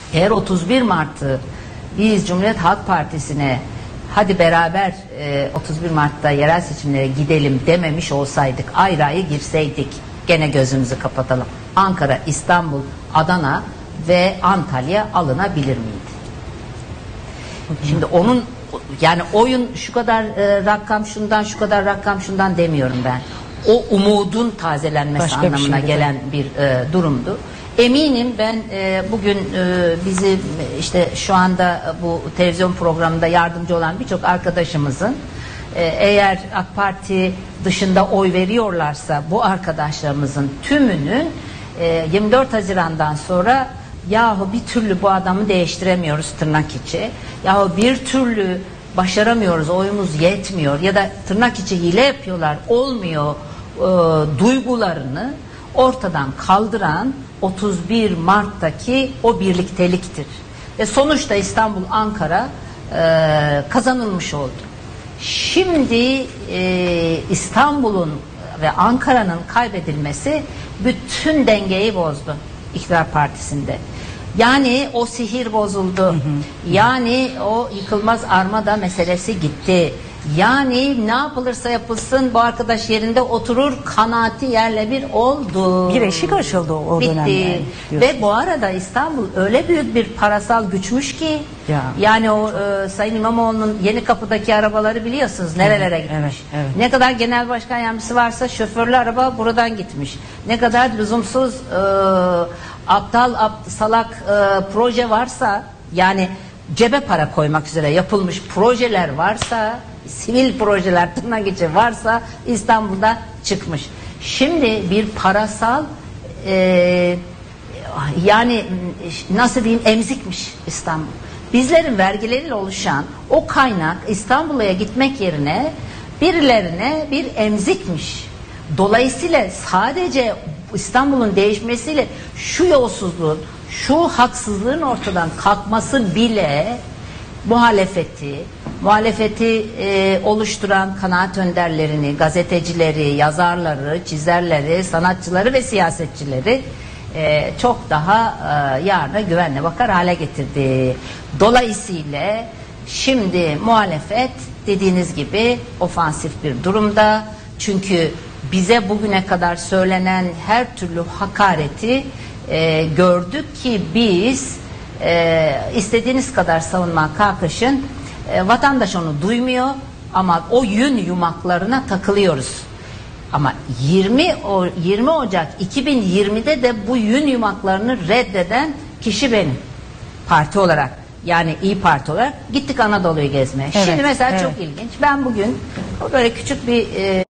Eğer 31 Mart'ı biz Cumhuriyet Halk Partisi'ne hadi beraber 31 Mart'ta yerel seçimlere gidelim dememiş olsaydık, ayrı ayrı girseydik, gene gözümüzü kapatalım, Ankara, İstanbul, Adana ve Antalya alınabilir miydi? Şimdi onun, yani oyun şu kadar rakam şundan, şu kadar rakam şundan demiyorum ben. O umudun tazelenmesi Başka anlamına gelen bir durumdu. Eminim ben bugün bizi işte şu anda bu televizyon programında yardımcı olan birçok arkadaşımızın eğer AK Parti dışında oy veriyorlarsa bu arkadaşlarımızın tümünün 24 Haziran'dan sonra yahu bir türlü bu adamı değiştiremiyoruz tırnak içi, yahu bir türlü başaramıyoruz, oyumuz yetmiyor ya da tırnak içi hile yapıyorlar, olmuyor duygularını ortadan kaldıran 31 Mart'taki o birlikteliktir. Ve sonuçta İstanbul, Ankara kazanılmış oldu. Şimdi İstanbul'un ve Ankara'nın kaybedilmesi bütün dengeyi bozdu İktidar Partisi'nde. Yani o sihir bozuldu. Yani o yıkılmaz armada meselesi gitti. Yani ne yapılırsa yapılsın bu arkadaş yerinde oturur kanaati yerle bir oldu. Bir eşik açıldı o dönemde. Bitti. Ve bu arada İstanbul öyle büyük bir parasal güçmüş ki yani o Sayın İmamoğlu'nun Yenikapı'daki arabaları biliyorsunuz nerelere gitmiş. Evet. Ne kadar genel başkan yardımcısı varsa şoförlü araba buradan gitmiş. Ne kadar lüzumsuz aptal salak proje varsa, yani cebe para koymak üzere yapılmış projeler varsa, sivil projeler tırnak içi varsa İstanbul'da çıkmış. Şimdi bir parasal yani nasıl diyeyim, emzikmiş İstanbul. Bizlerin vergileriyle oluşan o kaynak İstanbul'a gitmek yerine birilerine bir emzikmiş. Dolayısıyla sadece İstanbul'un değişmesiyle şu yolsuzluğun, şu haksızlığın ortadan kalkması bile muhalefeti oluşturan kanaat önderlerini, gazetecileri, yazarları, çizerleri, sanatçıları ve siyasetçileri çok daha yarına güvenle bakar hale getirdi. Dolayısıyla şimdi muhalefet dediğiniz gibi ofansif bir durumda. Çünkü bize bugüne kadar söylenen her türlü hakareti gördük ki biz istediğiniz kadar savunma kalkışın, vatandaş onu duymuyor ama o yün yumaklarına takılıyoruz. Ama 20 Ocak 2020'de de bu yün yumaklarını reddeden kişi benim. Parti olarak, yani İYİ Parti olarak gittik Anadolu'yu gezmeye. Şimdi mesela çok ilginç. Ben bugün böyle küçük bir